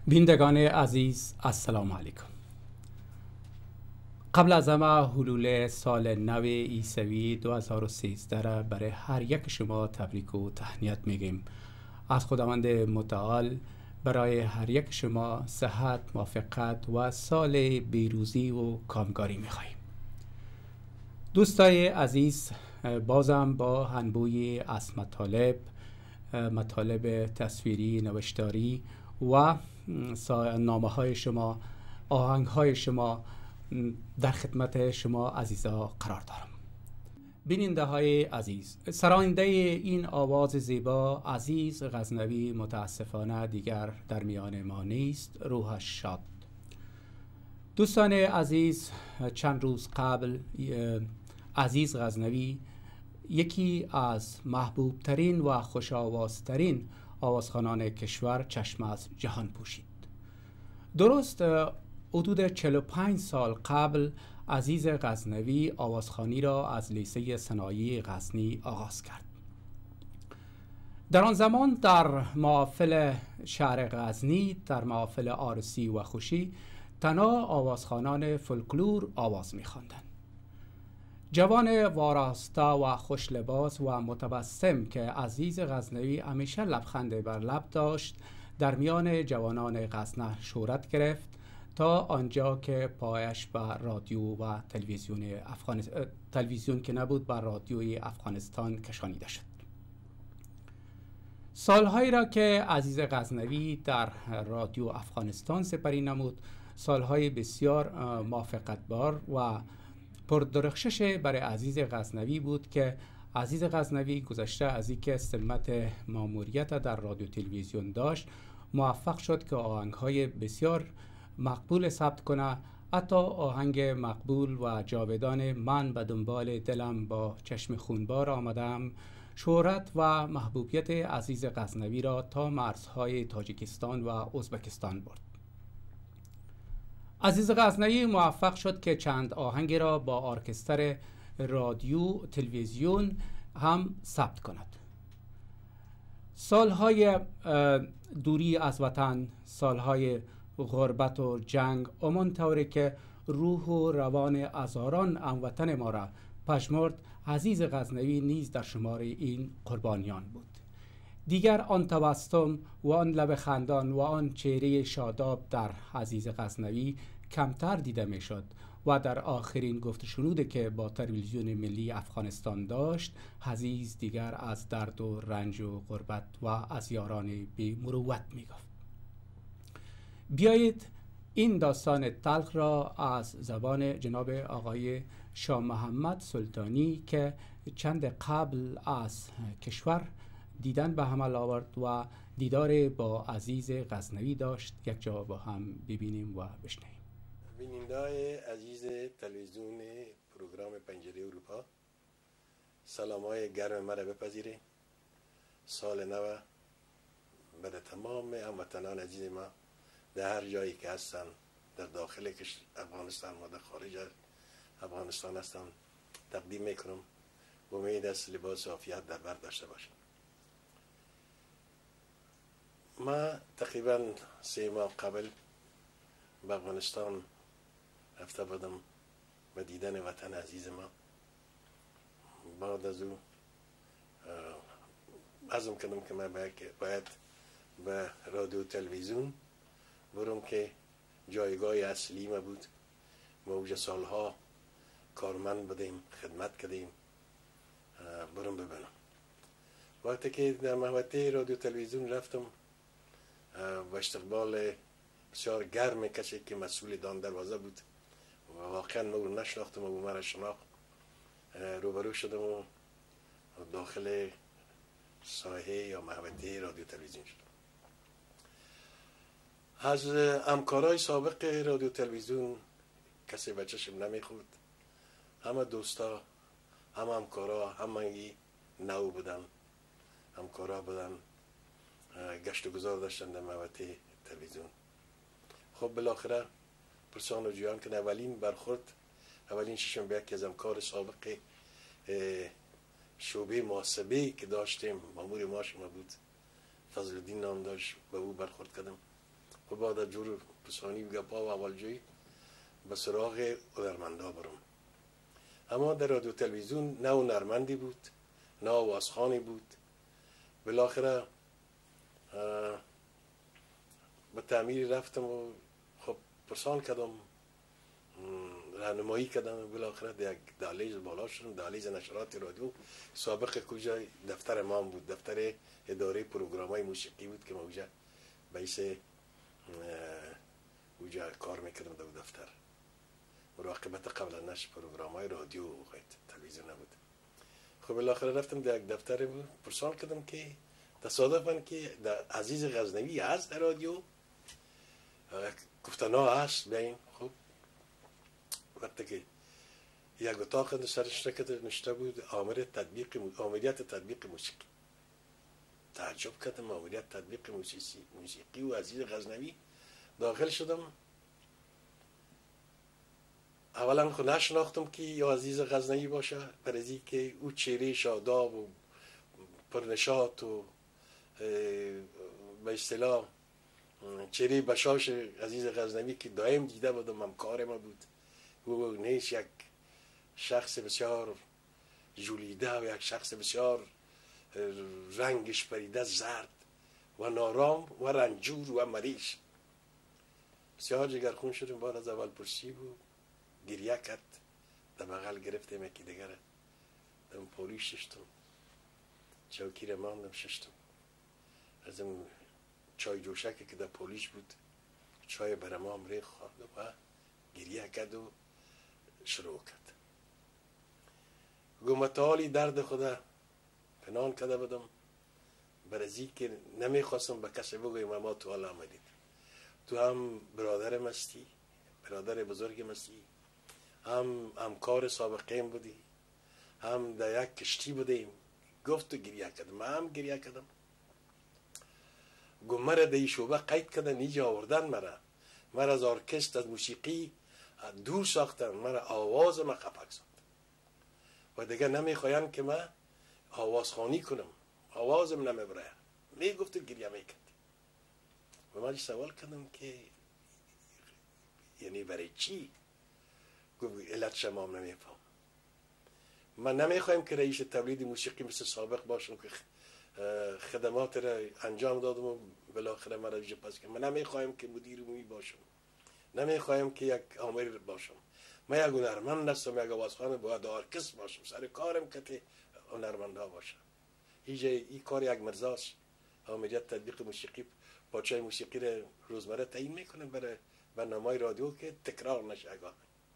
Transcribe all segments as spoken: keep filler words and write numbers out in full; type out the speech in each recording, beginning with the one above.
بینندگان عزیز السلام علیکم. قبل از همه حلول سال نو عیسوی دو هزار و سیزده را برای هر یک شما تبریک و تهنیت میگیم. از خداوند متعال برای هر یک شما صحت، موفقیت و سال بیروزی و کامگاری میخواییم. دوستای عزیز، بازم با انبوی از مطالب مطالب تصویری، نوشتاری و نامه های شما، آهنگ های شما در خدمت شما عزیزا قرار دارم. بیننده های عزیز، سراینده این آواز زیبا عزیز غزنوی متاسفانه دیگر در میان ما نیست. روحش شاد. دوستان عزیز، چند روز قبل عزیز غزنوی یکی از محبوب ترین و خوش آوازترین آوازخوانان کشور چشم از جهان پوشید. درست حدود چهل و پنج سال قبل عزیز غزنوی آوازخوانی را از لیسه صنایع غزنی آغاز کرد. در آن زمان در محافل شهر غزنی، در محافل عروسی و خوشی، تنها آوازخوانان فولکلور آواز می‌خواندند. جوان واراستا و خوش لباس و متبسم که عزیز غزنوی همیشه لبخند بر لب داشت، در میان جوانان غزنه شهرت گرفت تا آنجا که پایش بر رادیو و تلویزیون افغانستان تلویزیون که نبود بر رادیوی افغانستان کشانیده شد. سالهایی را که عزیز غزنوی در رادیو افغانستان سپری نمود، سالهای بسیار موفقیت‌بار و پردرخشش برای عزیز غزنوی بود که عزیز غزنوی گذشته از اینکه سمت ماموریت در رادیو تلویزیون داشت، موفق شد که آهنگ‌های بسیار مقبول ثبت کنه. حتی آهنگ مقبول و جاودان من به دنبال دلم با چشم خونبار آمدم شهرت و محبوبیت عزیز غزنوی را تا مرزهای تاجیکستان و ازبکستان برد. عزیز غزنوی موفق شد که چند آهنگ را با ارکستر رادیو تلویزیون هم ثبت کند. سالهای دوری از وطن، سالهای غربت و جنگ همان طوری که روح و روان هزاران هموطن ما را پژمرد، عزیز غزنوی نیز در شمار این قربانیان بود. دیگر آن تبسم و آن لب خندان و آن چهره شاداب در عزیز غزنوی کمتر دیده می شد و در آخرین گفت شنودی که با تلویزیون ملی افغانستان داشت، عزیز دیگر از درد و رنج و غربت و از یاران بی مروت می گفت. بیایید این داستان تلخ را از زبان جناب آقای شاه محمد سلطانی که چند قبل از کشور دیدن به عمل آورد و دیدار با عزیز غزنوی داشت یک جا با هم ببینیم و بشنویم. بیننده‌های عزیز تلویزیون پروگرام پنجره اروپا، سلام‌های گرم مرا بپذیرید. سال نو برای تمام هموطنان عزیز ما در هر جایی که هستن، در داخل افغانستان و در خارج افغانستان هستن، تقدیم میکنم. امید است لباس عافیت در بر داشته باشیم. ما تقریبا سه ماه قبل به افغانستان رفته بودم به دیدن وطن عزیز ما. بعد از او عزم کردم که من باید به رادیو تلویزیون برم که جایگاه اصلی ما بود. ما اوج سالها کارمند بودیم، خدمت کردیم، برم ببینم. وقتی که در محوطه رادیو تلویزیون رفتم و استقبال بسیار گرم کسی که مسئول دان دروازه بود و واقعا ما رو نشناختم و مرا شناخت، روبرو شدم و داخل ساحه یا محوطه رادیو تلویزیون شدم. از همکارای سابق رادیو تلویزیون کسی به چشم نمیخورد. همه دوستا، همه همکارا، همه نو بودن، همکارا بودن، گشت و گذار داشتن در محوطه تلویزیون. خب بالاخره پرسان و جویان که اولین برخورد، اولین چشم به یکی از همکار سابق شعبه محاسبه که داشتیم، مامور ما شما بود، فضل الدین نام داشت، به او برخورد کردم. و بعد از جور پسانی و گپا و اولجویی به سراغ هنرمندا برم. اما در رادیو تلویزیون نه هنرمندی بود نه آوازخوانی بود. بالاخره به تعمیری رفتم و خب پرسان کردم، راهنمایی کردم، بالاخره در یک دهلیز بالا شدم، دهلیز نشرات رادیو. سابق کجا دفتر امام بود، دفتر اداره پروگرام‌های موسیقی بود که ما اونجا بیس اونجا کار میکردم در دفتر. مراقبت قبل از نشر پروگرام‌های رادیو و تلویزیون نبود. خب بالاخره رفتم در یک دفتر بود، پرسان کردم که تصادفاً که در عزیز غزنوی هست در رادیو. گفتن ها هست بین. خب وقتی که یک اتاق سرش نشته بود آمر تطبیق آمریت تطبیق موسیقی، تعجب کردم. آمریت تطبیق موسیقی و عزیز غزنوی داخل شدم. اولا خود نشناختم که یا عزیز غزنوی باشه، برای که او چهره شاداب و پرنشاط و به اصطلاح چهره بشاش عزیز غزنوی که دائم دیده بودم، همکار ما بود. او نیست یک شخص بسیار جولیده و یک شخص بسیار رنگش پریده زرد و نارام و رنجور و مریض. بسیار جگرخون شدم. بعد از اول پرسی بود گریه کرد، در بغل گرفتم یکی دیگر در پولی ششتم، چوکی را ماندم ششتم. از اون چای جوشکی که در پولیش بود چای برمام ریخ خورد و گریه کرد و شروع کرد. گمتالی درد خدا پنهان کرده بودم، برای که نمیخواستم به کسی بگویم اما تو حال آمدید. تو هم برادرم هستی، برادر بزرگم هستی، هم همکار سابقیم بودی، هم در یک کشتی بودیم. گفت و گریه کردم، من هم گریه کردم. گفت مرا در این شعبه قید کردن، اینجا آوردن مرا، مرا از ارکستر از موسیقی دور ساختن، مرا آواز ما خفک ساخت و دیگه نمیخواین که من آوازخوانی کنم، آوازم نمیبره. می گفت و گریه میکرد. و من سوال کردم که یعنی برای چی؟ گفت علت شما هم نمیفهم. من نمیخوایم که رئیس تولید موسیقی مثل سابق باشم که خدمات را انجام دادم و بالاخره مرا ویژه پس کنم. من نمیخوایم که مدیر عمومی باشم، نمیخوایم که یک آمر باشم. من یک هنرمند هستم، یک آوازخوان باید ارکستر باشم، سر کارم که هنرمندها باشم. اینجا این کار یک مرزاست. آمریت تطبیق موسیقی پاچه موسیقی را روزمره تعیین میکنه برای برنامه‌های رادیو که تکرار نشه. اگه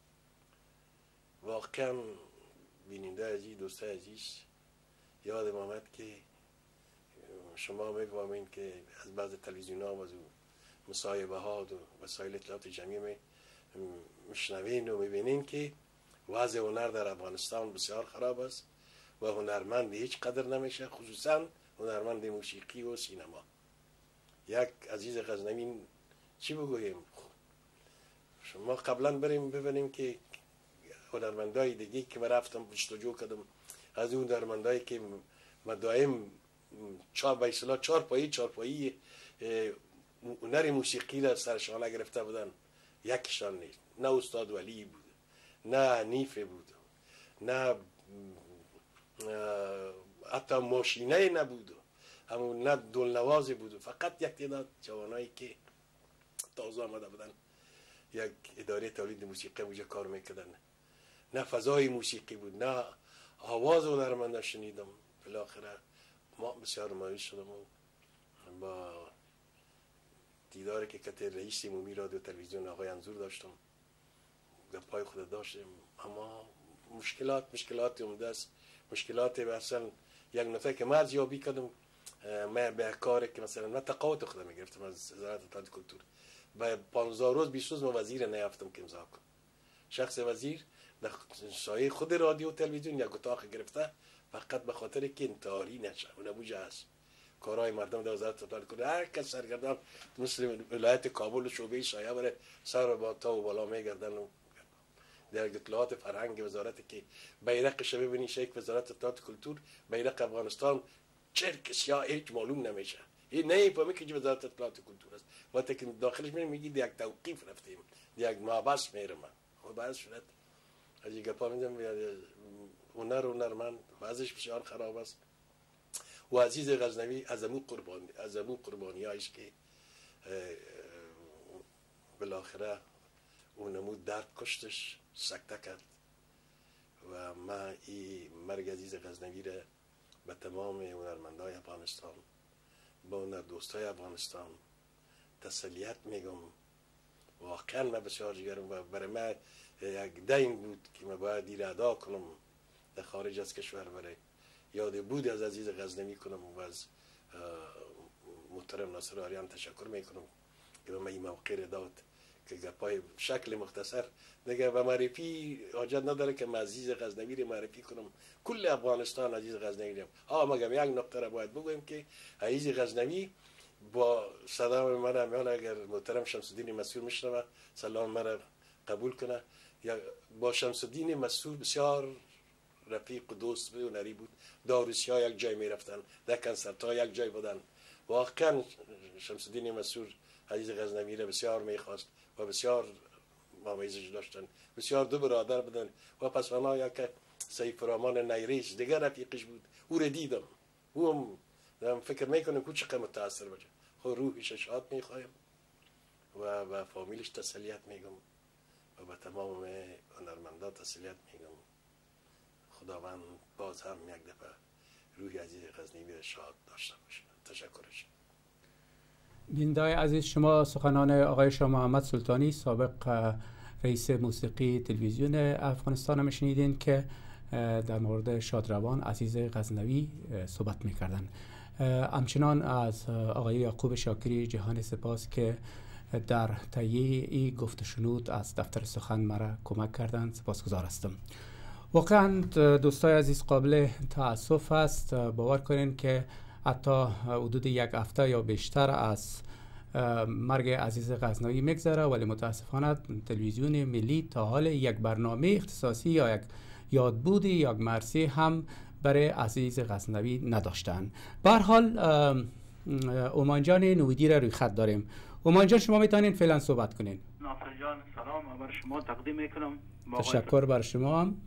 واقعا بیننده عزیز، دوست عزیز، یادم آمد که شما میفهمین که از بعض تلویزیون ها و مصاحبه ها و وسایل اطلاعات جمعی میشنوین و میبینین که وضع هنر در افغانستان بسیار خراب است و هنرمند هیچ قدر نمیشه، خصوصا هنرمند موسیقی و سینما. یک عزیز غزنوی چی بگوییم؟ شما قبلا بریم ببینیم که هنرمندای دیگه که من رفتم جستجو کردم، از اون هنرمندایی که مدائم چهار به اصطلاح چهار پایی چهار پایی هنر موسیقی را سرشانه گرفته بودن، یکیشان نیست. نه استاد ولی بود، نه حنیف بود، نه حتی ماشینه نبود، همون نه دلنوازی بود. فقط یک تعداد جوانایی که تازه آمده بودن یک اداره تولید موسیقی اونجا کار میکردن. نه فضای موسیقی بود، نه آواز هنرمند شنیدم. بالاخره ما بسیار مایوس شدم و با دیداری که کت رئیس عمومی رادیو تلویزیون آقای انظور داشتم، گپای خود داشتم. اما مشکلات مشکلات عمده است. مشکلات اصلا یک نفر که مرز یابی کردم من به کاری که مثلا من تقاعد خودم میگرفتم از وزارت اطلاعات کلتور، با پانزده روز بیست روز من وزیر نیافتم که امضا کنم. شخص وزیر در سایه خود رادیو تلویزیون یک اتاق گرفته فقط به خاطر که انتحاری نشه. اون ابوجا هست کارهای مردم در وزارت اطلاعات کلتور هر کس سرگردان مثل ولایت کابل و شعبه سایه بره سر با تا و بالا میگردن و در اطلاعات فرهنگ وزارت که بیرقش ببینی شیک وزارت اطلاعات کلتور بیرق افغانستان چرک سیاه هیچ معلوم نمیشه. این نمیفهمی که وزارت اطلاعات و کلتور است. وقتی که داخلش میریم میگی یک توقیف رفتیم، یک محبس میرم. خب بعض شد از یک گپا میدم هنر هنرمند بعضش بسیار خراب است. و عزیز غزنوی از امو قربانی از امو قربانی هایش که بالاخره اون نمو درد کشتش سکته کرد و ما این مرگ عزیز غزنوی را به تمام هنرمندای افغانستان با هنر دوستای افغانستان تسلیت میگم. واقعا من بسیار جگرم و برای من یک دین بود که من باید دیر ادا کنم در خارج از کشور، برای یاد بود از عزیز غزنوی کنم و از محترم ناصر آریان تشکر میکنم که به من این موقع داد که گپای شکل مختصر دیگه و معرفی حاجت نداره که من عزیز غزنوی رو معرفی کنم. کل افغانستان عزیز غزنوی رو ها مگم یک نکته را باید بگویم که عزیز غزنوی با صدام من همیان اگر محترم شمس الدین مسعود میشنوه سلام مرا قبول کنه، یا با شمس الدین مسعود بسیار رفیق و دوست و هنری بود. داروسیا یک جای میرفتن، در کنسرت‌ها یک جای بودن. واقعا شمس الدین مسعود عزیز غزنوی را بسیار میخواست و بسیار مامیزش داشتن، بسیار دو برادر بودن. و پس انا یک سیف الرحمن نیریش دیگر رفیقش بود، او را دیدم، او هم فکر میکنم که چقدر متاثر باشه. خب روحش شاد میخوایم و به فامیلش تسلیت میگم و به تمام هنرمندا تسلیت میگم. خداوند باز هم یک دفعه روح عزیز غزنوی را شاد داشته باشه. تشکرش. بیننده‌های عزیز، شما سخنان آقای شاه محمد سلطانی سابق رئیس موسیقی تلویزیون افغانستان هم شنیدین که در مورد شادروان عزیز غزنوی صحبت میکردن. همچنان از آقای یعقوب شاکری جهان سپاس که در تهیه این گفت و شنود از دفتر سخن مرا کمک کردند، سپاسگزار هستم. واقعا دوستای عزیز قابل تأسف است، باور کنین که حتی حدود یک هفته یا بیشتر از مرگ عزیز غزنوی میگذره، ولی متاسفانه تلویزیون ملی تا حال یک برنامه اختصاصی یا یک یادبودی یا یک مرسی هم برای عزیز غزنوی نداشتن. به هر حال اومان جان نویدی را روی خط داریم. اومان جان شما میتونین فعلا صحبت کنین. ناصر جان سلام بر شما تقدیم میکنم. تشکر بر شما هم.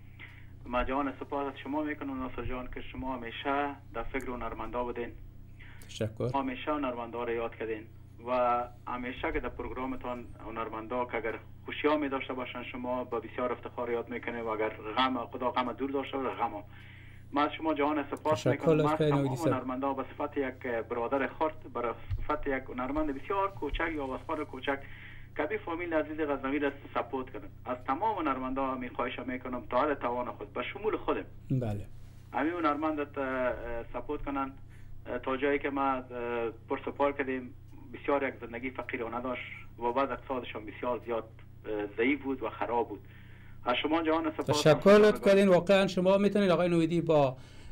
ما جان سپاس از شما میکنم ناصر جان که شما همیشه در فکر هنرمندا بودین. تشکر. همیشه هنرمندا را یاد کردین و همیشه که در پروگرامتان هنرمندا که اگر خوشی ها می داشته باشن شما با بسیار افتخار یاد میکنه و اگر غم خدا غم دور داشته باشه غم. ما از شما جان سپاس میکنم. ما تمام هنرمندا به صفت یک برادر خرد، به صفت یک هنرمند بسیار کوچک یا واسفار کوچک که بی فامیل عزیز غزنوی را سپورت کنن. از تمام هنرمندا می خواهش میکنم تا حد توان خود به شمول خودم بله همین هنرمند سپورت کنن تا جایی که ما پرسپار کردیم. بسیار یک زندگی فقیرانه داشت و بعد اقتصادشان بسیار زیاد ضعیف بود و خراب بود. از شما جان سپاس. تشکر لطف کردین. واقعا شما میتونید آقای نویدی با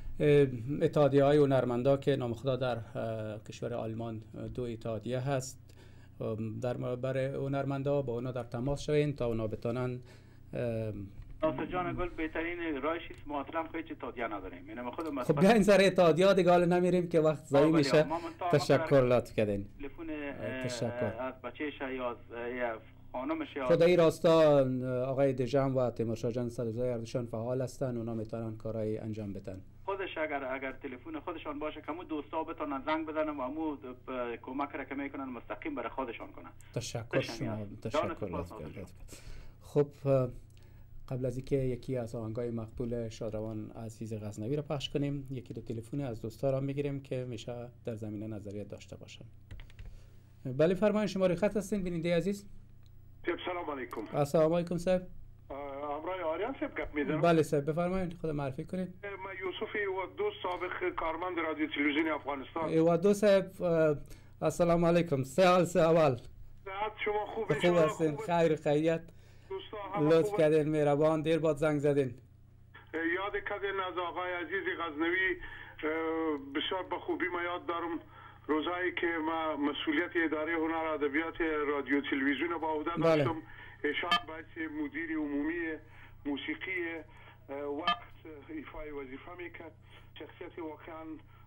اتحادیه های هنرمندا که نام خدا در کشور آلمان دو اتحادیه هست در برای هنرمندا با اونا در تماس شوین تا اونا بتونن. ناصر جان گل بهترین راهش است، ما اصلا خیلی اتحادیه نداریم. یعنی خودم خب بیاین سر اتحادیه دیگه حالا نمیریم که وقت ضایع میشه. تشکر لطف کردین. تلفن تشکر از بچه‌ش یا خانمش یا خدای راستا آقای دژم و تیمورشاه جان صدرزای اردشان فعال هستن، اونا میتونن کارهای انجام بدن. خودش اگر اگر تلفن خودشان باشه که مو دوستا بتونن زنگ بزنن و مو کمک را که میکنن مستقیم برای خودشان کنن. تشکر شما. تشکر لطف کردید. خب قبل از اینکه یکی از آهنگای مقبول شادروان عزیز غزنوی را پخش کنیم، یکی دو تلفنی از دوستا را میگیریم که میشه در زمینه نظریات داشته باشن. بله فرمایید، شما روی خط هستین بیننده عزیز. سلام علیکم. السلام علیکم صاحب. امرای آریان صاحب گپ میزنم. بله صاحب بفرمایید، خود معرفی کنید. من یوسفی و دو سابق کارمند رادیو تلویزیون افغانستان. و دو صاحب السلام علیکم. سه حال سه اول. صحت شما خوب خوب هستین؟ خیر خیریت. لطف کردین، مهربان، دیر بعد زنگ زدین. یاد کردین از آقای عزیز غزنوی بسیار به خوبی ما یاد دارم. روزایی که ما مسئولیت اداره هنر ادبیات رادیو تلویزیون با عهده داشتم، ایشان باید مدیر عمومی موسیقی وقت ایفای وظیفه میکرد. شخصیت واقعا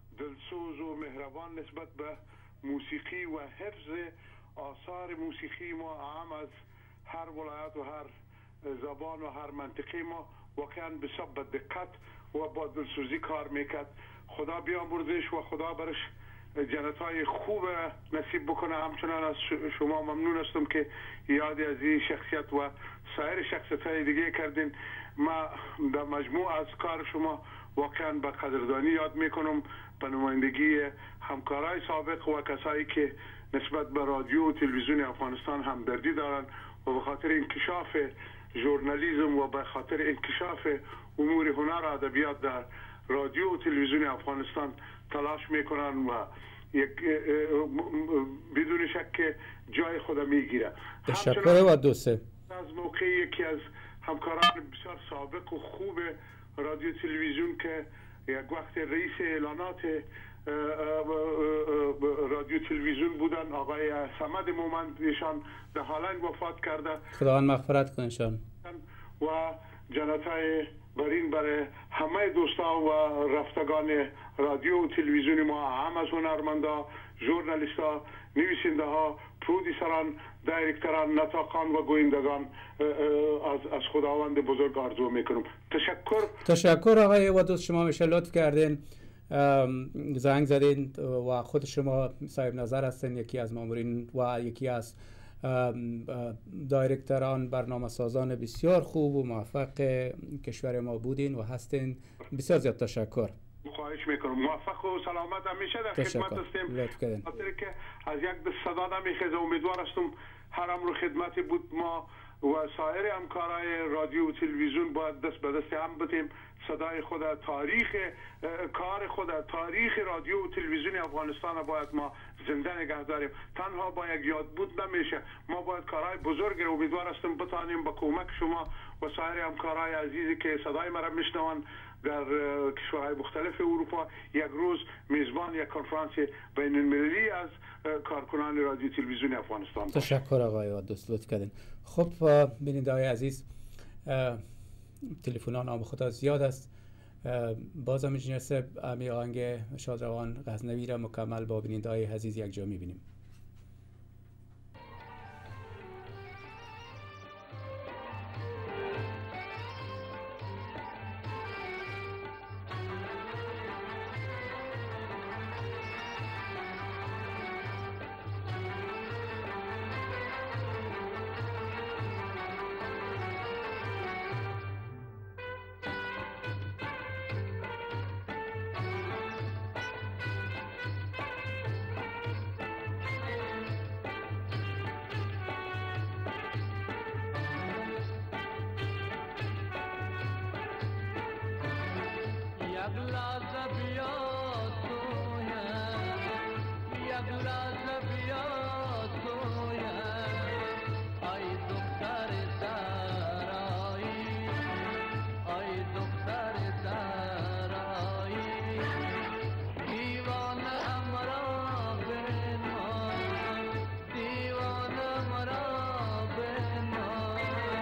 دلسوز و مهربان نسبت به موسیقی و حفظ آثار موسیقی ما هم از هر ولایت و هر زبان و هر منطقه ما واقعا بسبب دقت و با دلسوزی کار میکرد. خدا بیامرزش و خدا برش جنتای خوب نصیب بکنه. همچنان از شما ممنون هستم که یاد از این شخصیت و سایر شخصیت های دیگه کردین. ما در مجموع از کار شما واقعا به قدردانی یاد میکنم به نمایندگی همکارای سابق و کسایی که نسبت به رادیو و تلویزیون افغانستان همدردی دارن و به خاطر انکشاف ژورنالیسم و به خاطر انکشاف امور هنر و ادبیات در رادیو و تلویزیون افغانستان تلاش میکنن و یک بدون شک جای خود میگیره. تشکر و دوسته. از موقع یکی از همکاران بسیار سابق و خوب رادیو تلویزیون که یک وقت رئیس اعلانات رادیو تلویزیون بودن، آقای صمد مومند، ایشان در هالند وفات کرده، خداوند مغفرت کنشان، و جنتای برین برای همه دوستا و رفتگان رادیو و تلویزیون ما، هم از هنرمندا، ژورنالیستا، نویسنده ها، پرودیسران، دایرکتران، نطاقان و گویندگان از از خداوند بزرگ آرزو میکنم. تشکر. تشکر آقای و دوست، شما میشه لطف کردین زنگ زدین و خود شما صاحب نظر هستین، یکی از مامورین و یکی از دایرکتران، برنامه سازان بسیار خوب و موفق کشور ما بودین و هستین. بسیار زیاد تشکر. خواهش میکنم. موفق و سلامت همیشه در خدمت هستیم. خاطر که از یک دست صدا نمیخیزه. امیدوار هستم هر امر خدمتی بود ما و سایر همکارای رادیو و تلویزیون باید دست به دست هم بتیم صدای خود، تاریخ کار خود، تاریخ رادیو و تلویزیون افغانستان باید ما زنده نگه داریم. تنها با یک یاد بود نمیشه، ما باید کارهای بزرگ رو امیدوار هستم بتانیم با کمک شما و سایر همکارای عزیزی که صدای مرا میشنوند در کشورهای مختلف اروپا یک روز میزبان یک کنفرانس بین المللی از کارکنان رادیو تلویزیون افغانستان. تشکر آقای دوست، لطف کردین. خب بیننده های عزیز، تلفنان آم خدا زیاد است. بازم جنسه امی آهنگ شادروان غزنوی را مکمل با بیننده های عزیز یک جا میبینیم.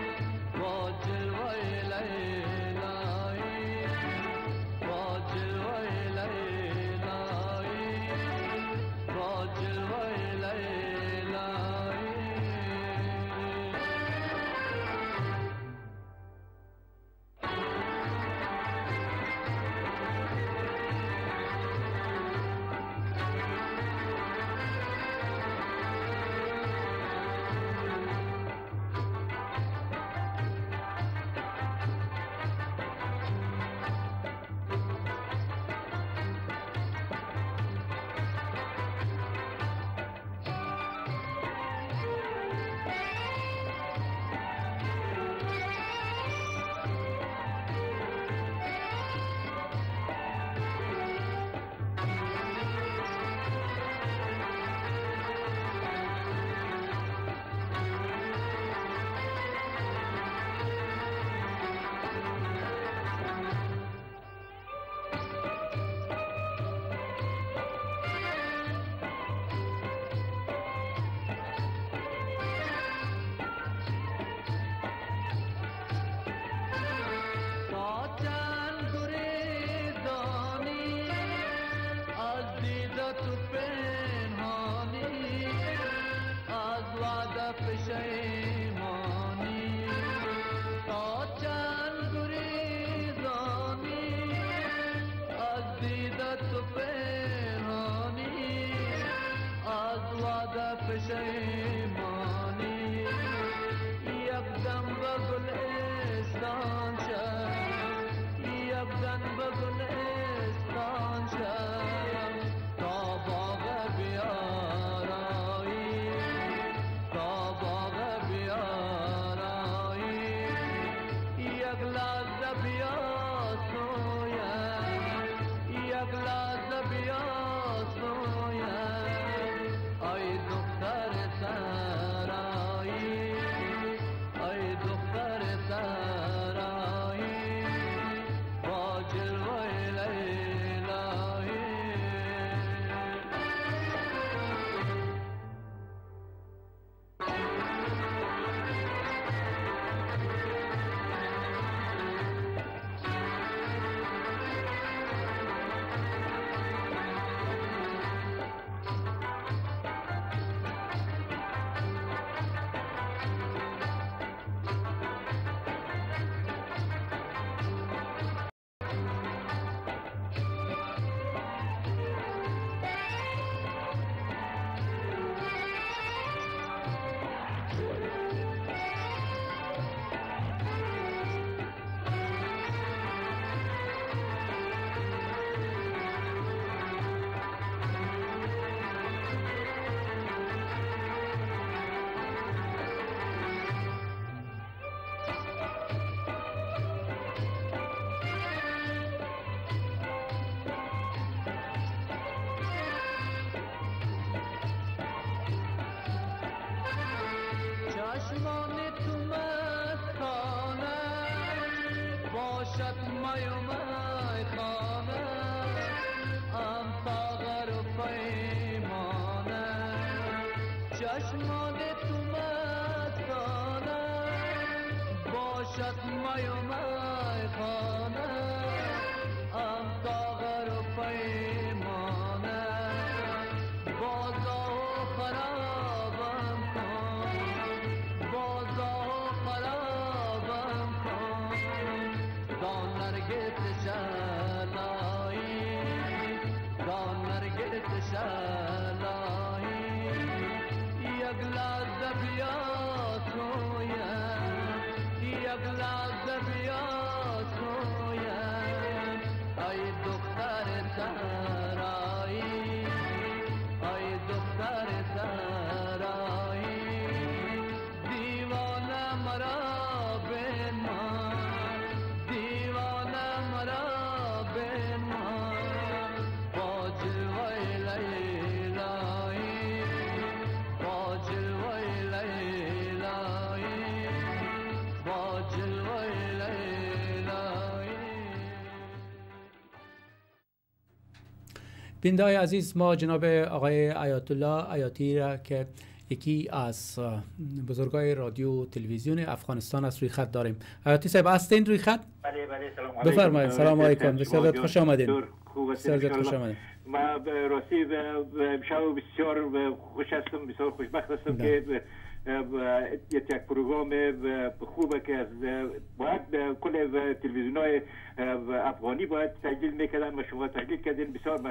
Wajil بیننده‌های عزیز، ما جناب آقای آیت الله آیاتی را که یکی از بزرگای رادیو و تلویزیون افغانستان است روی خط داریم. آیاتی صاحب هستین روی خط؟ بله بله، سلام علیکم. بفرمایید. سلام علیکم. بسیار خوش آمدین. بسیار خوش آمدین. ما راستی امشب بسیار خوش هستم، بسیار خوشبخت هستم که یک پروگرام خوبه که از باید کل تلویزیون‌های افغانی باید تسجیل میکردن و شما تسجیل کردین. بسیار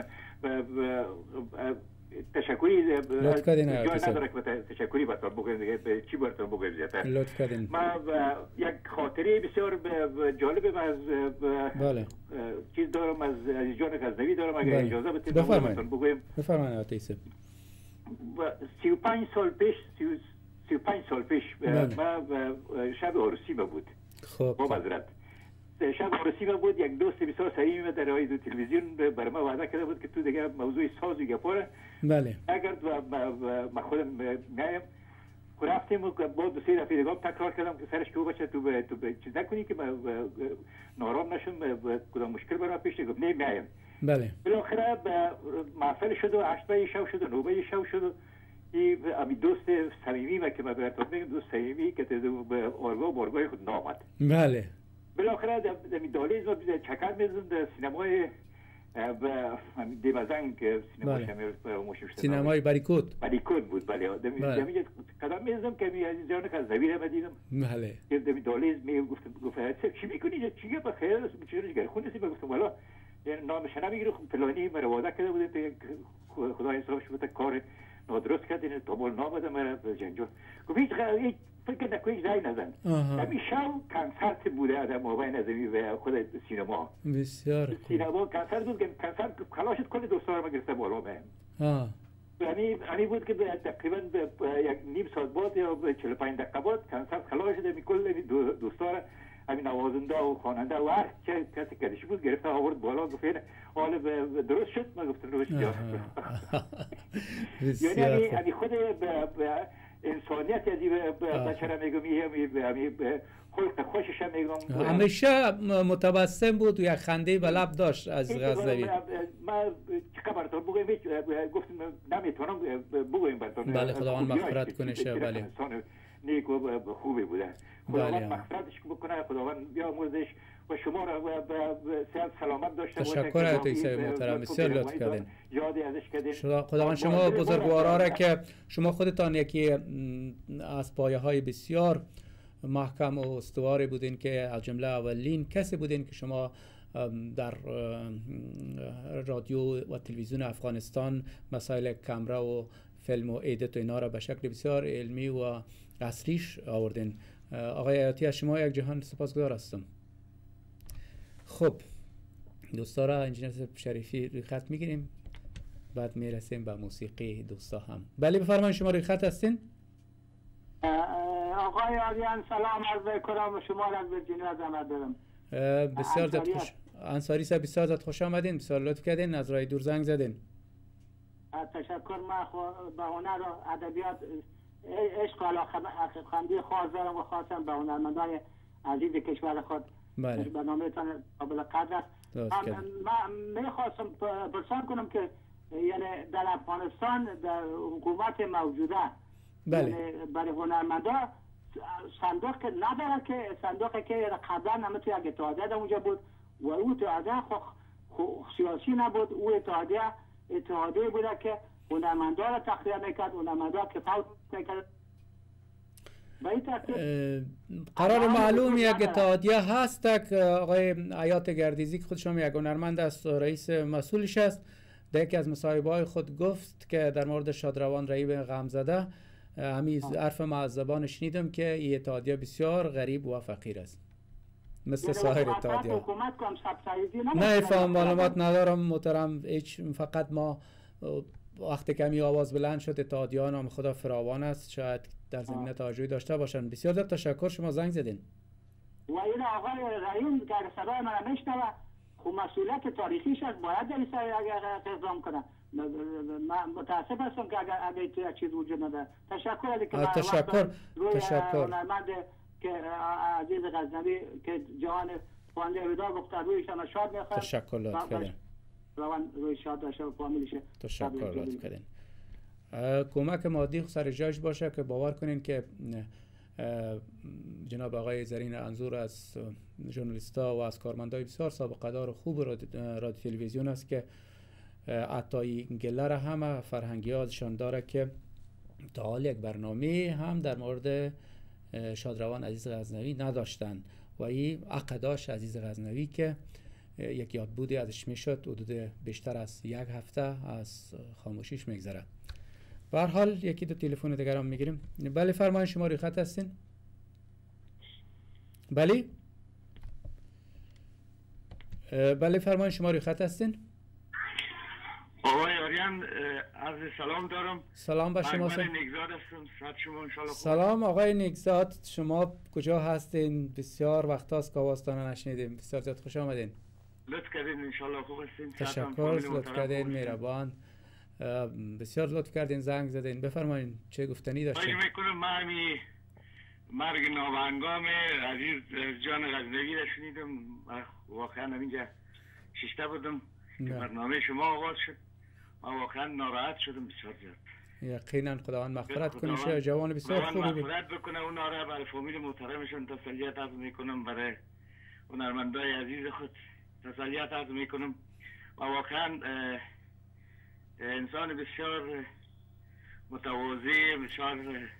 تشکری لطف کردین. جای نداره که تشکری براتون بگم دیگه، چی براتون بگم زیادتر. لطف کردین. ما یک خاطره بسیار جالب از بله چیز دارم، از جان غزنوی دارم، اگر اجازه بدید بفرمایید. بگم. بفرمایید آیت صاحب. سی و پنج سال پیش سی و پنج سال پیش ما شب عروسی ما بود. خب با معذرت شب عروسی ما بود. یک دوست بسیار صمیمی در رادیو تلویزیون برای ما وعده کرده بود که تو دیگه موضوع ساز و گپاره بله اگر ما خودم میایم. رفتیم و با دو سه دفعه دیگه تکرار کردم که سرش کو بچه تو تو چیز نکنی که نارام نشم، کدام مشکل برام پیش نیاد. نه میایم. بله بالاخره محفل شد و هشت بای شب شد و نه بای شب شد. این امی دوست صمیمی ما که ما براتون میگم، دوست صمیمی که به آرگاه و بارگاه خود نامد. بله بالاخره در دالیز ما چکر میزدم در سینمای دیمازنگ که سینمای شمیر فراموشش شد. سینمای باریکوت باریکوت بود. بله در می قدم میزدم که می عزیزان که از زویره بدیدم. بله در دالیز می گفتم گفت چی میکنی؟ چی بخیر است؟ چی گره خونی سی گفتم والا نامش نمیگیره. فلانی مرا وعده کرده بود که خدا حسابش بود کار نادرست کردین تا بول نامده مرا جنجال. گفت هیچ فکر نکنی زای نزن. همین شب کنسرت بوده در مابین نظمی و خود سینما. بسیار سینما کنسرت بود که کنسرت کلاشت کل دوستان ما گرفته بالا من. آه یعنی یعنی بود که تقریبا یک نیم ساعت بعد یا چهل و پنج دقیقه بعد کنسرت خلاص شد. می کل دوستان همین نوازنده و خواننده و هر چه کسی کدیش بود گرفته آورد بالا. گفت حالا درست شد؟ ما گفتم درست شد. یعنی یعنی خود انسانیت از این بچه میگم، یه خلق خوشش میگم. همیشه متبسم بود و یک خنده به لب داشت از غزنوی. ما چه براتون بگویم؟ گفتم نمیتونم بگویم براتون. بله خداوند مغفرت کنه. بله انسان نیک و خوبی بوده. خداوند مغفرتش بکنه، خداوند بیامرزش و شما را صحت سلامت داشته باشه. تشکر آیت صاحب محترم، بسیار لطف کردین. یادی ازش کردین. خداوند شما بزرگوارا را که شما خودتان یکی از پایه های بسیار محکم و استواری بودین که از جمله اولین کسی بودین که شما در رادیو و تلویزیون افغانستان مسائل کامرا و فیلم و ایدیت و اینا را به شکل بسیار علمی و عصریش آوردین. آقای آیاتی از شما یک جهان سپاسگزار هستم. خب دوستا را انجینر شریفی روی خط میگیریم، بعد میرسیم به موسیقی دوستا هم. بله بفرمایید، شما روی خط هستین؟ آقای آریان سلام عرض کنم و شما را از ورجینیا زحمت دارم. بسیار زیاد خوش انصاری صاحب، بسیار زیاد خوش آمدین، بسیار لطف کردین، از راه دور زنگ زدین. تشکر. من به هنر و ادبیات عشق و علاقه خندی خاص دارم و خواستم به هنرمندان عزیز کشور خود بله. برنامه‌تان قابل قدر است. من میخواستم پرسان کنم که یعنی در افغانستان در حکومت موجوده بله. یعنی برای هنرمندا صندوق نداره که صندوقی که قبلا هم تو یک اتحادیه در اونجا بود و او اتحادیه خو سیاسی نبود، او اتحادیه اتحادیه بوده که هنرمندا را تخلیه میکرد، هنرمندا که فوت میکرد. قرار معلوم یک اتحادیه هست که آقای حیات گردیزی که خودشون یک هنرمند است و رئیس مسئولش است، در یکی از مصاحبه های خود گفت که در مورد شادروان رهیب غمزده همین حرف ما از زبان شنیدم که این اتحادیه بسیار غریب و فقیر است مثل سایر اتحادیه. نه فهم معلومات ندارم محترم، هیچ فقط ما وقتی کمی آواز بلند شد اتحادیه نام خدا فراوان است، شاید در زمینه توجهی داشته باشن. بسیار زیاد تشکر، شما زنگ زدین. و این آقای رئیم که صدای من میشنوه خب مسئولیت تاریخیش است، باید در این اقدام کنه. من متاسف هستم که اگر اگر تو چیز وجود نداره. تشکر علی که تشکر تشکر هنرمند که عزیز غزنوی که جهان خواننده ودا گفته رویشان شاد میخواد. تشکر لطف کردین. روان روی شاد داشته و فامیلشه. تشکر لطف کردین. کمک مادی سر جاش باشه که باور کنین که جناب آقای زرین انظور از ژورنالیست‌ها و از کارمندای بسیار سابقه دار و خوب رادیو تلویزیون است که عطای گله را همه فرهنگی ازشان داره که تا حال یک برنامه هم در مورد شادروان عزیز غزنوی نداشتن و این عقداش عزیز غزنوی که یک یادبودی ازش میشد حدود بیشتر از یک هفته از خاموشیش میگذره. به هر حال یکی دو تلفن دیگر هم میگیریم. بله فرمایید، شما روی خط هستین؟ بله بله فرمایید، شما روی خط هستین؟ آقای آریان عرض سلام دارم. سلام به شما. من نگزاد هستم. صحت شما ان شاء الله خوب. سلام آقای نگزاد، شما کجا هستین؟ بسیار وقت هاست که آوازتان نشنیدیم. بسیار زیاد خوش آمدین. لطف کردین، ان شاء الله خوب هستین. تشکر، لطف کردین، مهربان. بسیار لطف کردین زنگ زدین. بفرمایید چه گفتنی داشتین؟ خواهش میکنم. من همی مرگ ناهنگام عزیز جان غزنوی را شنیدم. واقعا همینجا ششته بودم که برنامه شما آغاز شد. من واقعا ناراحت شدم بسیار زیاد. یقینا خداوند مغفرت کنه. شه جوان بسیار خوبی بود. مغفرت بکنه اونا را، برای فامیل محترمشون تسلیت عرض میکنم، برای هنرمندای عزیز خود تسلیت عرض میکنم. و واقعا انسان بسیار متواضع، بسیار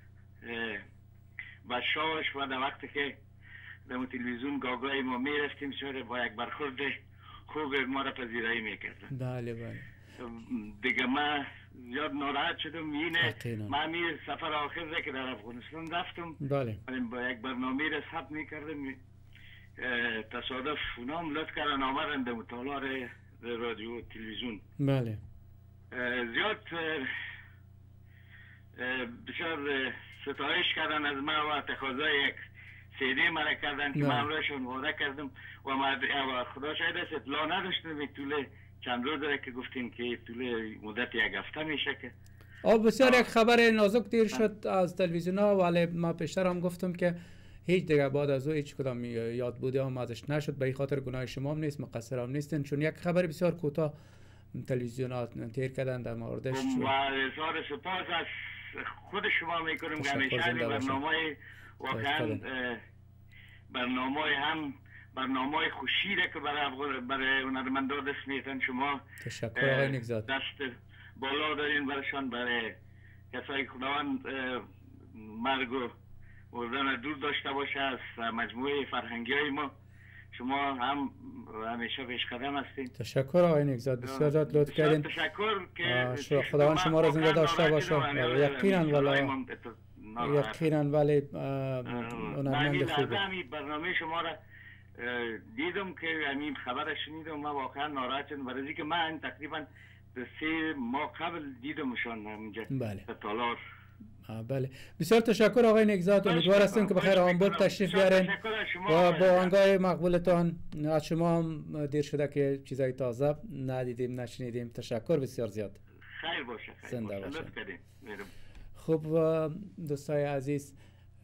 بشاش و در وقتی که در تلویزیون گاگای ما میرفتیم بسیار با یک برخورد خوب ما را پذیرایی میکردن. بله بله. دیگه من زیاد ناراحت شدم. اینه من می سفر آخر که در افغانستان رفتم. بله. با یک برنامه را ثبت میکردم، تصادف اونام لطف کردن آمدن در مطالعه رادیو تلویزیون. بله. زیاد بسیار ستایش کردن از من و تقاضای یک سیدی مرا کردن که من امرشون وعده کردم و ما خدا شاید است اطلاع نداشتم طول چند روز داره که گفتین که طول مدت یک هفته میشه که آه بسیار یک خبر نازک دیر شد از تلویزیون ها، ولی ما پیشتر هم گفتم که هیچ دیگه بعد از او هیچ کدام یاد بوده هم ازش نشد. به این خاطر گناه شما هم نیست، مقصر هم نیستین، چون یک خبر بسیار کوتاه تلویزیون ها تیر کردن در موردش. و اظهار سپاس از خود شما میکنم که همیشه برنامه واقعا برنامه هم برنامه خوشی که برای برای هنرمندان دست میتن. شما تشکر آقای نگزاد. دست بالا دارین برشان، برای کسایی خداوند مرگ و مردن دور داشته باشه از مجموعه فرهنگی های ما. شما هم همیشه پیش قدم هستین. تشکر آقای نگزاد، بسیار زیاد لطف کردین. تشکر که خداوند شما را زنده داشته باشه. یقینا ولی یقینا ولی هنرمند خوبه. برنامه شما را دیدم که همین خبر شنیدم، من واقعا ناراحت شدم برای اینکه من تقریبا سه ماه قبل دیدمشان همینجا بله. در تالار. بله بسیار تشکر آقای نگزاد، امیدوار هستیم که بخیر آنبورگ تشریف بیارین و با آنگاه مقبولتان. از شما هم دیر شده که چیزای تازه ندیدیم نشنیدیم. تشکر بسیار زیاد. خیر باشه. زنده باشه. خب دوستای عزیز،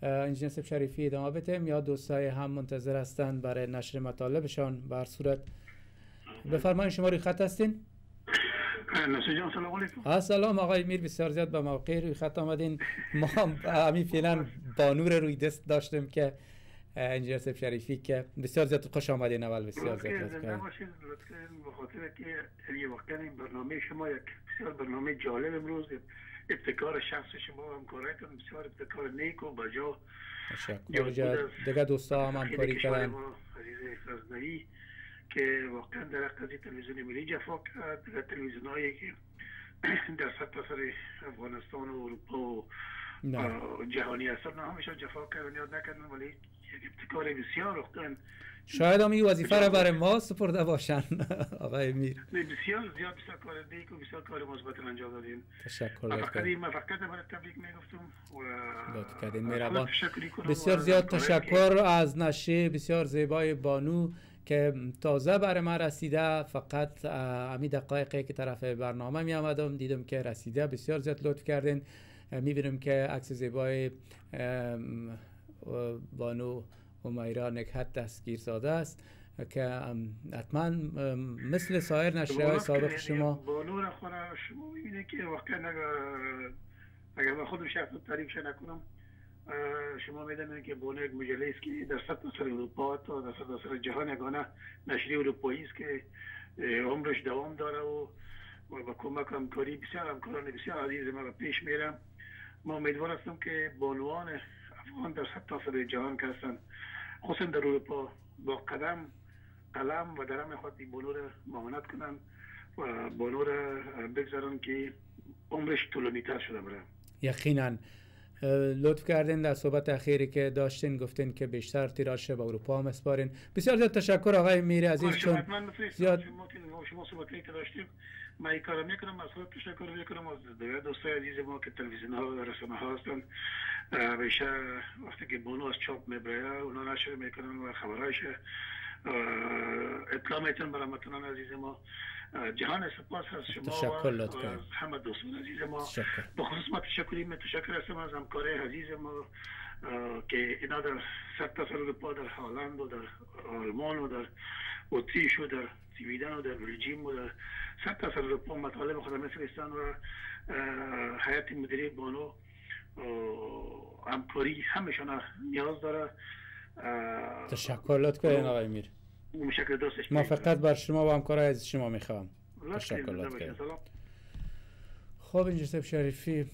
انجینر سیب شریفی ادامه بدیم یا دوستای هم منتظر هستند برای نشر مطالبشان؟ بر صورت بفرمایید، شما روی خط هستین؟ ناصر جان سلام علیکم. السلام آقای میر، بسیار زیاد به موقع روی خط آمدین. ما همین فعلا بانور روی دست داشتیم که انجینر سیب شریفی که بسیار زیاد خوش آمدین. اول بسیار زیاد لطفاً لطفاً به خاطر که یه وقت این برنامه شما یک بسیار برنامه جالب امروز، ابتکار شخص شما همکاریتون بسیار ابتکار نیک و بجا. تشکر. دیگه دوستا هم همکاری کردن. عزیز غزنوی که واقعا در قضیه تلویزیون ملی جفا کرد، در تلویزیون هایی که در سرتاسر افغانستان و اروپا و جهانی هستن همشان جفا کردن، یاد نکردن، ولی یک ابتکار بسیار رختن. شاید هم این وظیفه را برای ما سپرده باشن آقای میر. بسیار زیاد بسیار کار نیک و بسیار کار مثبت انجام دادین. تشکر. فقط این فقط برای تبریک میگفتم و لطف کردین مهربان. بسیار زیاد تشکر از نشر بسیار زیبای بانو که تازه برای من رسیده. فقط همین دقایقی که طرف برنامه می آمدم دیدم که رسیده. بسیار زیاد لطف کردین. میبینیم که عکس زیبای بانو همیرا نکهت دستگیرزاده است که حتما مثل سایر نشریه‌های سابق شما بانو را خونه شما میبینید که واقعا اگر من خودم شخصا تعریفش نکنم، شما میدونید که بانو یک مجله است که در سرتاسر اروپا تا در سرتاسر جهان یگانه نشریه اروپایی است که عمرش دوام داره و با کمک همکاری بسیار همکاران بسیار عزیز ما پیش میرم. ما امیدوار هستم که بانوان افغان در سرتاسر جهان که هستند، خصوصا در اروپا، با قدم قلم و درم خود این بانو را معاونت کنن و بانو را بگذارن که عمرش طولانی تر شده بره. یقینا لطف کردین در صحبت اخیری که داشتین گفتین که بیشتر تیراژ به اروپا هم اسپارین. بسیار زیاد تشکر آقای میر عزیز. چون زیاد شما صحبتی که داشتیم من این کارو میکنم، از خود تشکر میکنم از دوستای عزیز ما که تلویزیون ها و رسانه ها هستن. بیشتر وقتی که بانو از چاپ میبره اونا نشر میکنن و خبرایش اطلاع میتونن برای متنان عزیز ما. جهان سپاس از شما تشکر و از همه دوستان عزیز ما. به خصوص ما تشکری متشکر هستم از همکاره عزیز ما که اینا در سرتاسر اروپا، در هلند و در آلمان و در اتریش و در سویدن و در بلژیم و در سرتاسر اروپا مطالب خود میفرستن و هیئت مدیره بانو همکاری همشان نیاز داره. تشکر. لطف کردین آقای میر. مشکل دوستش ما فقط بر شما و همکارای از شما میخوام. تشکر. لطف کردین. خب انجینر سیب شریفی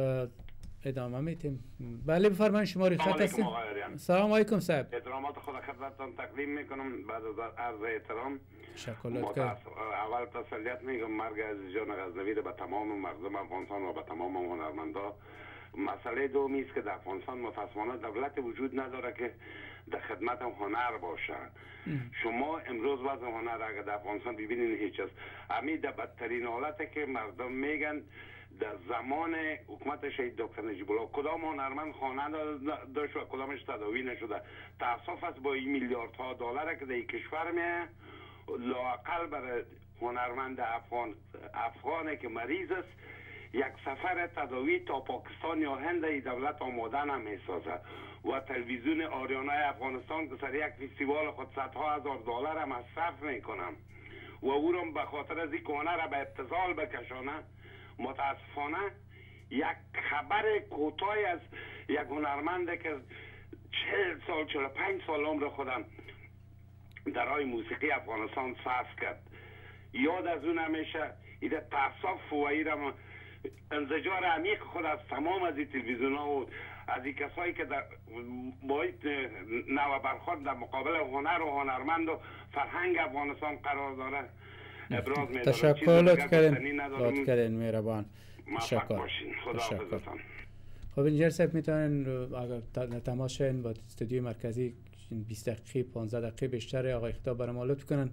ادامه میتیم. بله بفرمایید، شما روی خط هستین. سلام علیکم صاحب. احترامات خود خدمتتون تقدیم میکنم بعد از عرض احترام. تشکر. لطف اول تسلیت میگم مرگ عزیز جان غزنوی به تمام مردم افغانستان و به تمام هنرمندا. مسئله دومی است که در افغانستان متاسفانه دولت وجود نداره که در خدمت هنر باشه. شما امروز وضع هنر اگر در افغانستان ببینید هیچ است. همین در بدترین حالته که مردم میگن در زمان حکومت شهید دکتر نجیب الله کدام هنرمند خانه داشت و کدامش تداوی نشده. تاسف است با این میلیاردها دلار که در این کشور میه لااقل برای هنرمند افغان افغانی که مریض است یک سفر تداوی تا پاکستان یا هند ای دولت آماده نمیسازد و تلویزیون آریانای افغانستان که سر یک فستیوال خود صدها هزار دلار هم مصرف میکنم و او را به خاطر از این کهنه را به ابتذال بکشانه. متاسفانه یک خبر کوتاهی از یک هنرمنده که چهل سال چهل و پنج سال عمر خودم در راه موسیقی افغانستان صرف کرد. یاد از اون همیشه ایده تاسف و ایده انزجار عمیق خود از تمام از این تلویزیون ها و از این کسایی که در باید نو برخورد در مقابل هنر و هنرمند و فرهنگ افغانستان قرار داره ابراز می‌دارم. تشکر. لطف کردین. لطف کردین مهربان. تشکر. تشکر. خب انجینر صاحب میتونن اگر تماس شین با استودیوی مرکزی بیست دقیقه پانزده دقیقه بیشتر آقای خطاب برام لطف کنن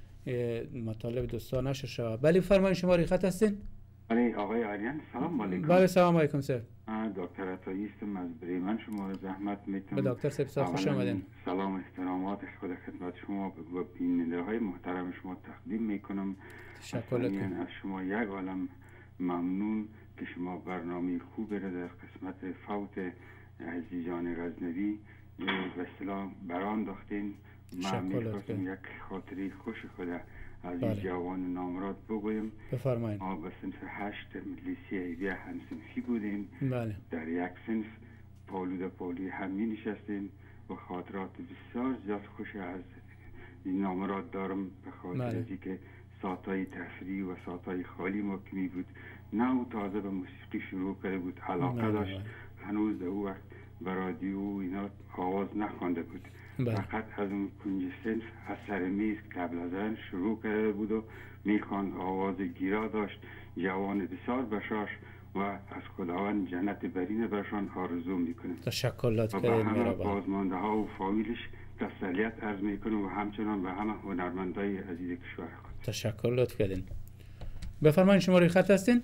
مطالب دوستان نشه شود. بله فرمایید، شما روی خط هستین؟ بله آقای آریان سلام علیکم. بله سلام علیکم سر. دکتر عطایی هستم از بریمن. شما زحمت میتونم به دکتر صاحب خوش آمدین. سلام احترامات خود خدمت شما و بیننده های محترم شما تقدیم میکنم. تشکر از شما یک عالم ممنون که شما برنامه خوبی را در قسمت فوت عزیزان غزنوی به اصطلاح بران داختین. من میخواستم یک خاطری خوش خود از این جوان نامراد بگویم. بفرمایید. ما به صنف هشت لیسه ایویه همصنفی بودیم. بله. در یک صنف پالود پالی هم می نشستیم و خاطرات بسیار زیاد خوش از این نامراد دارم، به خاطر از اینکه ساعتهای تفریح و ساعتهای خالی ما که می بود نه او تازه به موسیقی شروع کرده بود، علاقه داشت، هنوز در او وقت به رادیو اینا آواز نخوانده بود. بله. فقط از اون کنج صنف از سر میز قبل از آن شروع کرده بود و میخواند، آواز گیرا داشت، جوان بسیار بشاش و از خداوند جنت برین برشان آرزو میکنه. تشکرات و به همه بازمانده ها و فامیلش تسلیت عرض میکنم و همچنان به همه هنرمندای عزیز کشور خود. تشکر لطف کردین. بفرمایید شماره خط هستین؟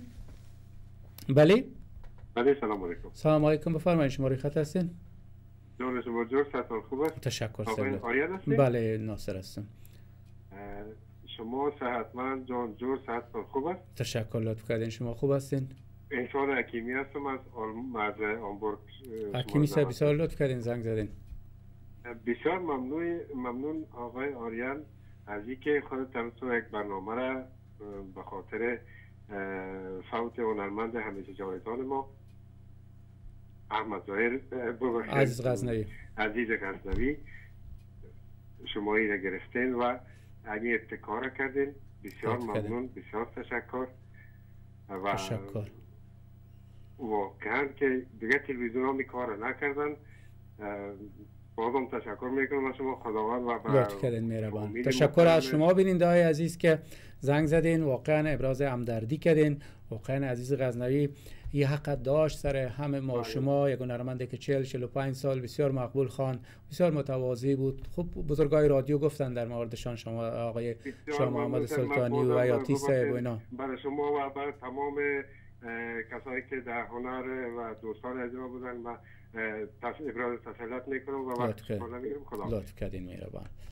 بله؟ بله سلام علیکم. سلام علیکم، بفرمایید شماره خط هستین؟ جان شما جور ستان خوب است؟ تشکر سلام. آریان هستین؟ بله ناصر هستم. شما صحتمند جان جور ستان خوب است؟ تشکر لطف کردین. شما خوب هستین؟ انشاءالله حکیمی هستم از مرز آمبورگ. حکیمی صاحب بسیار لطف کردین زنگ زدین. بسیار ممنون ممنون آقای آریان از اینکه خودت هم یک برنامه را به خاطر فوت هنرمند همیشه جاودان ما احمد ظاهر عزیز غزنوی عزیز غزنوی شما را گرفتین و این ابتکار کردین. بسیار ممنون، بسیار تشکر. و تشکر. واقعا که دیگه تلویزیون ها می کار نکردن. بازم تشکر میکنم از شما، خداوند و لطف کردین مهربان. تشکر از شما بیننده های عزیز که زنگ زدین، واقعا ابراز همدردی کردین. واقعا عزیز غزنوی یه حق داشت سر همه ما شما، یک هنرمندی که چهل چهل و پنج سال بسیار مقبول خوان، بسیار متواضع بود. خب بزرگای رادیو گفتن در موردشان، شما آقای شاه محمد سلطانی و حیاتی صاحب و اینا. برای شما و برای تمام کسایی که در هنر و دوستان عزیز ما بودن و ابراز تسلیت میکنم و وقت شما نمیگیرم. خدا لطف کردین مهربان.